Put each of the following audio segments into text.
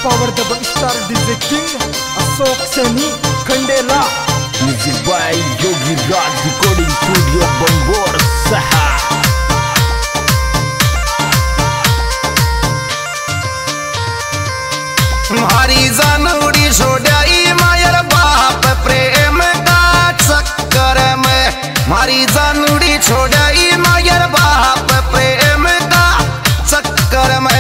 Power दबंग star DJ king Ashok Saini Khandela. Music by Yogi Raj recording studio Bangor सहा। मारी जानूड़ी छोड़ाई मायर बाप प्रेम का चक्कर में, मारी जानूड़ी छोड़ाई मायर बाप प्रेम का चक्कर में।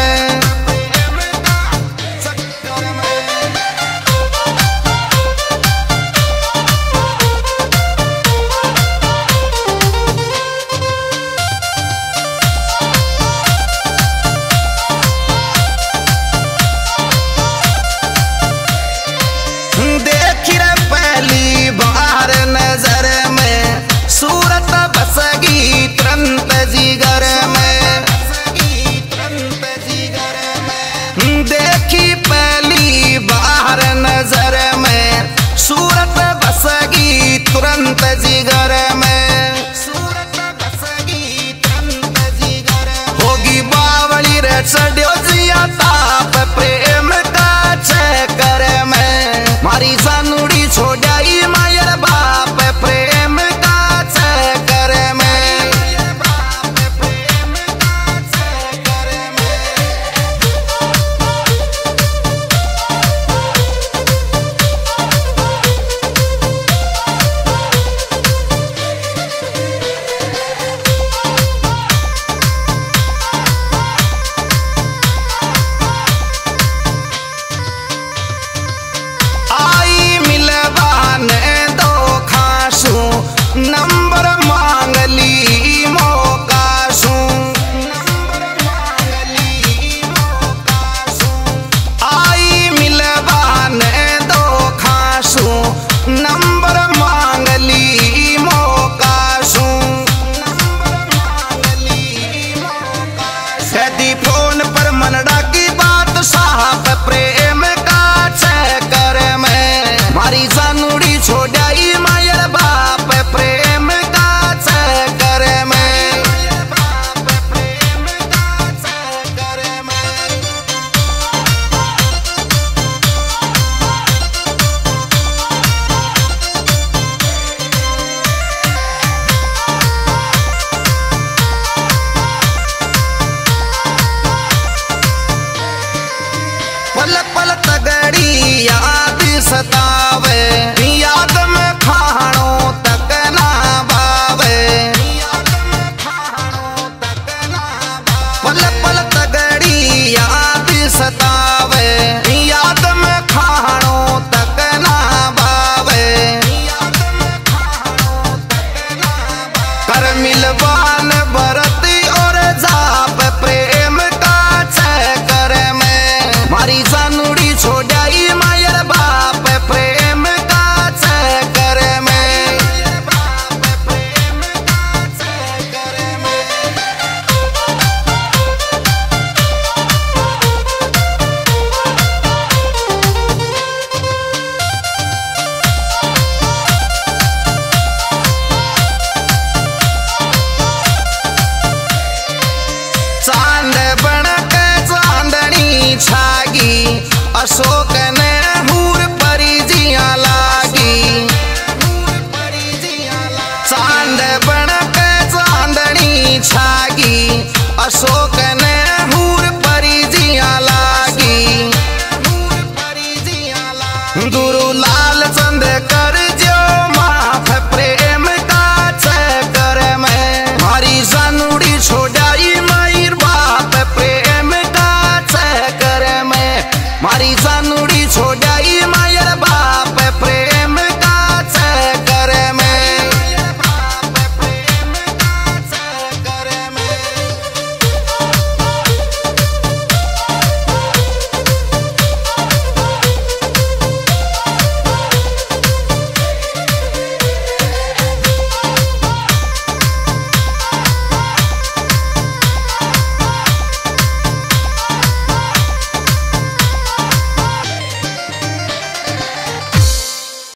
देखी रे पहली बार नजर में सूरत बसगी तुरंत जिगर में, देखी पहली बार नजर में सूरत बसगी तुरंत जिगर में, सूरत बसगी तुरंत जिगर में। होगी बावली रे चढ़ो जिया ताप प्रेम का चक्कर में, मारी जानूड़ी छोड़ाई मायर बाप प्रेम का चक्कर में। आई मिलवाने दो खासू नंबर मांग ली मोकासू, आई मिलवाने दो खासू नंबर मांग ली मोकासू। सदी फोन पर मनडा की बात साहब प्रेम का चक्कर में, मारी जानूड़ी छोड़ाई मायर बाप प्रेम का चक्कर में। पल पल तगड़ी याद सतावे, याद में खाणो तक ना बावे, पल पल तगड़ी याद सतावे, याद में खाणो तक ना बावे। कर मिलवान बरती और जाप प्रेम का चक्कर में, मारी जानूड़ी छोड़ाई मायर बाप प्रेम का चक्कर में। चांद बन के चांदनी छागी अशोक